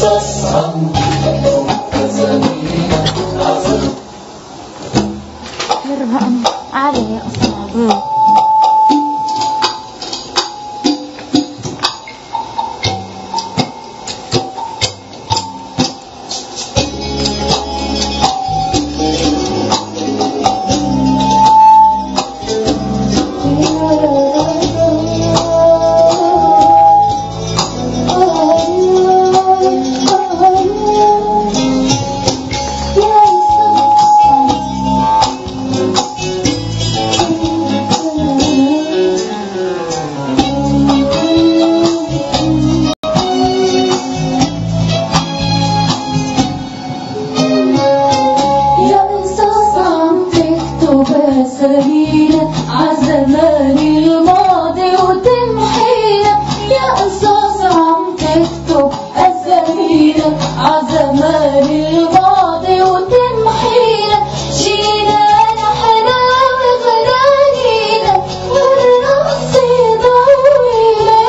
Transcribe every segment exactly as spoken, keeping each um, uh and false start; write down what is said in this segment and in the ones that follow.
عالية أصلا. عزمان الماضي وتمحينا يا قصص عم تكتب أسامينا عزمان الماضي وتمحينا جينا نحنا وغنانينا والرقص يضوي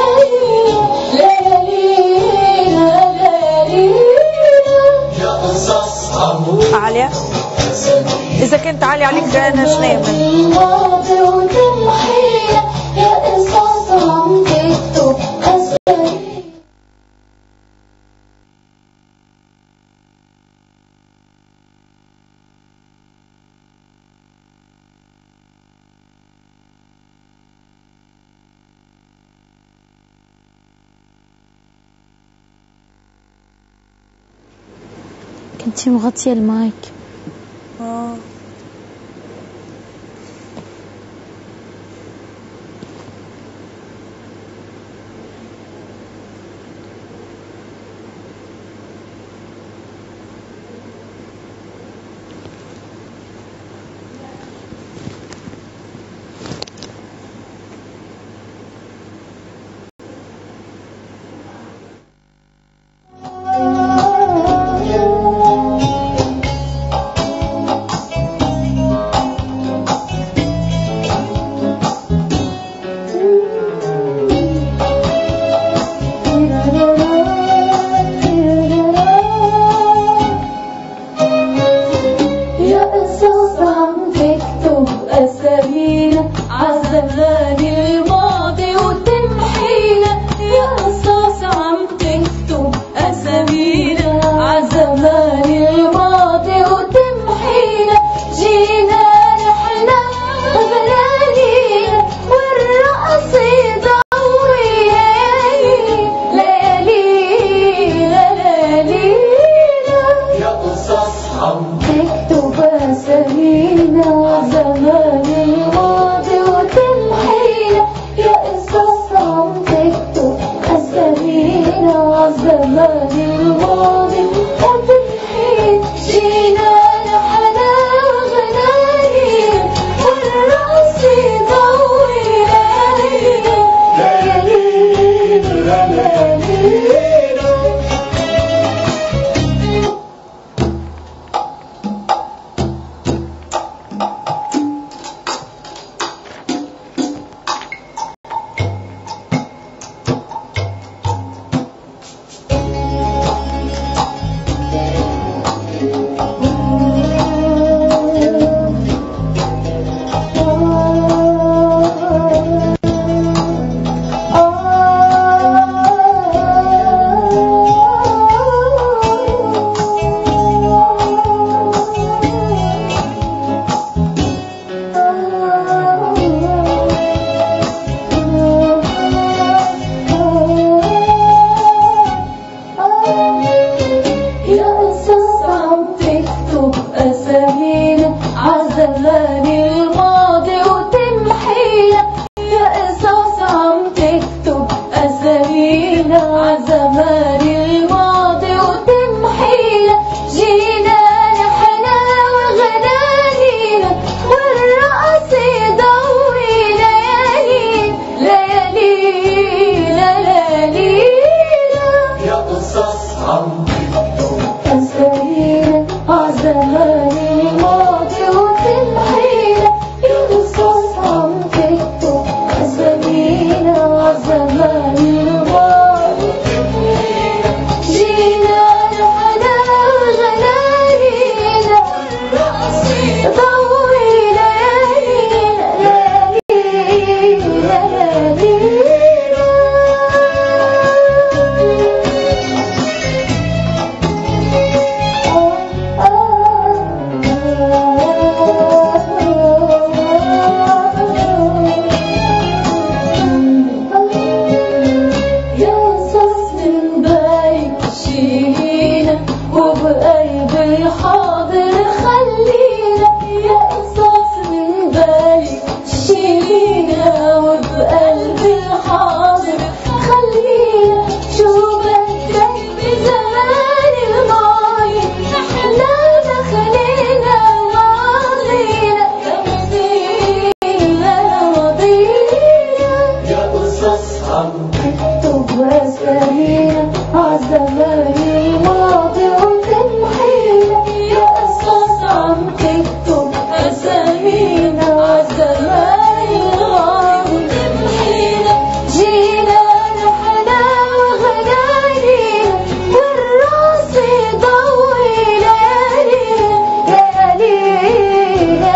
ليالينا ليالينا يا قصص عم عالية إذا كنت عالية عليك أنا شنامل الماضي وتمحينا يا قصص عم تكتب أسامينا. كنتي مغطية المايك. اه عزمان الماضي وتمحينا يا قصص عم تكتب أسامينا عزمان الماضي وتمحينا جينا نحنا غنانينا والرقص يضوي ليالينا ليالينا يا قصص عم تكتب أسامينا عزمان الماضي وتمحينا يا قصص عم تكتب أسامينا عزمان الماضي وتمحينا جينا نحنا غنانينا والرقص يضوي ليالينا ليالينا. عزمان الماضي وتمحينا يا قصص عم تكتب أسامينا عزمان الماضي وتمحينا جينا نحنا وغنانينا والرقص يضوي ليالينا ليالينا ليالينا يا قصص عم تكتب أسامينا عزمان الماضي وتمحينا يا قصص عم تكتب أسامينا عزمان الماضي جينا عالزماني الماضي وتمحينا يا قصص عم تكتب أسامينا عالزماني الماضي وتمحينا جينا نحنا وغناينا والراس يضوي ليالينا ليالينا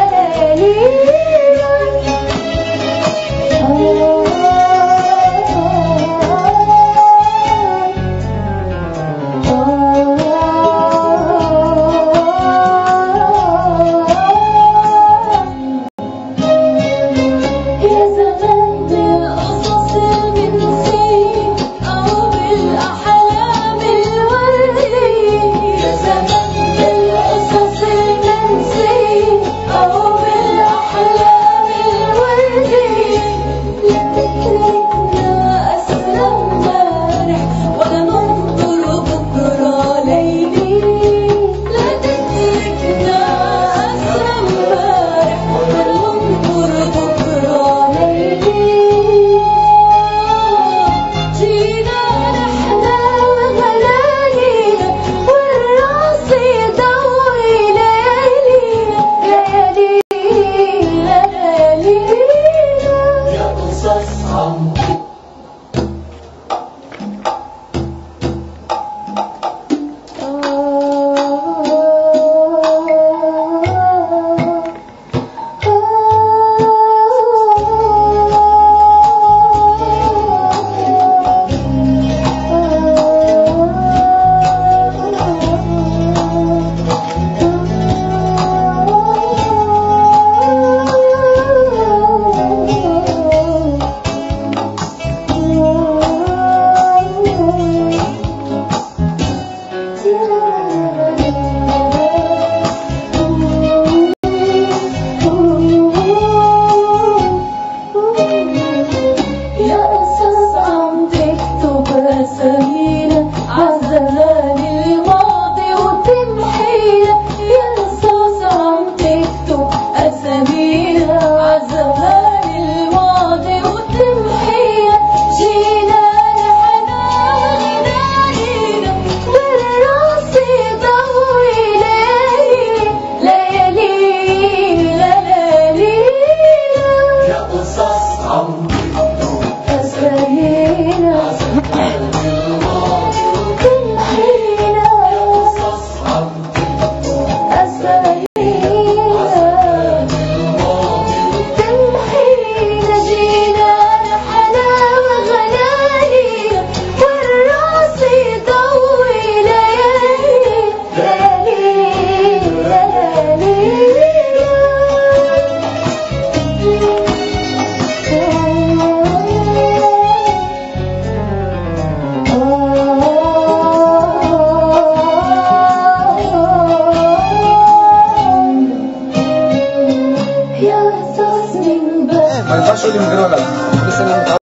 ما ينفعش تقولي من غير ولا لا.